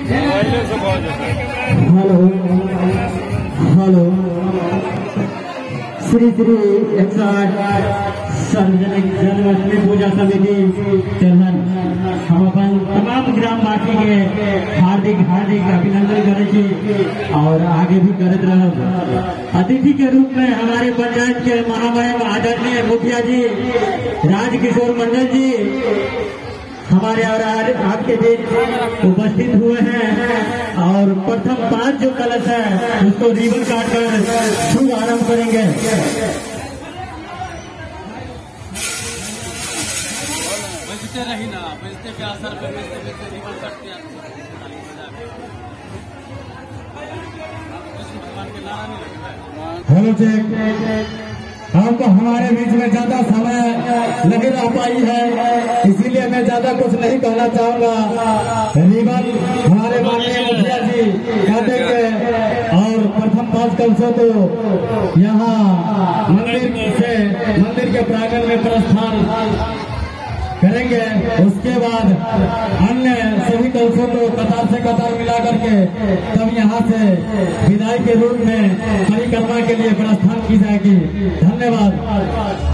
Hello hello Shri Shri 108 सार्वजनिक जन्माष्टमी पूजा समिति chairman हम अपन तमाम ग्रामवासी के हार्दिक हार्दिक अभिनंदन करे छी और आगे भी करते रहो। अतिथि के रूप में हमारे पंचायत के महामहिम आदरणीय मुखिया जी राजकिशोर मंडल जी हमारे और आपके बीच उपस्थित हुए हैं और प्रथम 5 जो कलश है उसको रिबन काटकर शुभ आरंभ करेंगे। रही ना बेचते के असर पे बेचते रिबन काटते हेलो चेक हमको हमारे बीच में ज्यादा समय नहीं रह पाई है, इसीलिए मैं ज्यादा कुछ नहीं कहना चाहूंगा। रिबन हमारे माननीय मुखिया जी काटेंगे और प्रथम 5 कलशों को यहाँ मंदिर के प्रांगण में प्रस्थान करेंगे। उसके बाद अन्य सभी कलशों को कतार से कतार मिला करके तब यहाँ से विदाई के रूप में परिक्रमा के लिए प्रस्थान की जाएगी। धन्यवाद।